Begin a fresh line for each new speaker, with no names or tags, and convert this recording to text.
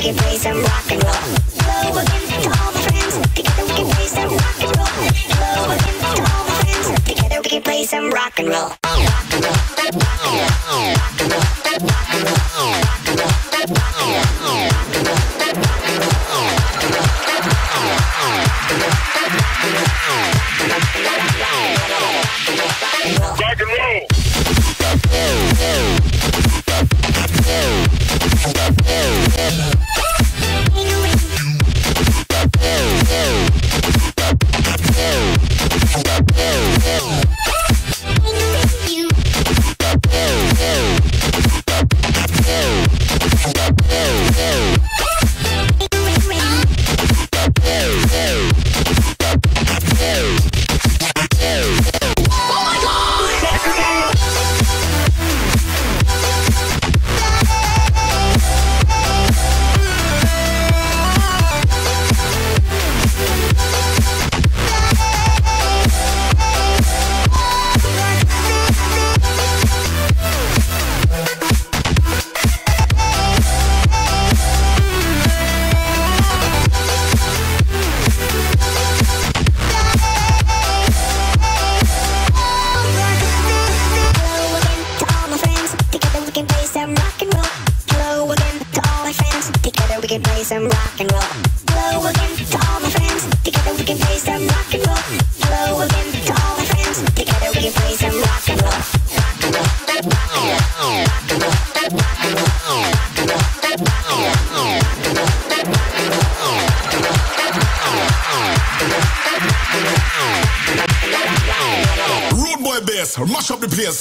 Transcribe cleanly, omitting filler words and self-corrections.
can play some rock and roll. Hello again to all my friends. Together we can play some rock and roll. Hello again to all my friends. Together we can play some rock and roll. Rock and roll. Rock and roll. Rock and roll. Rock and roll. Rock and roll. Rock and roll. Rock and roll. We can play some rock and roll. Hello again to all my friends. Together we can play some rock and roll. Hello again to all my friends. Together we can play some rock and roll. Rock and roll. Rock and roll. Rock and roll. Rock and roll. Rock and roll. Rock and roll.
Road boy bass, mash up the place.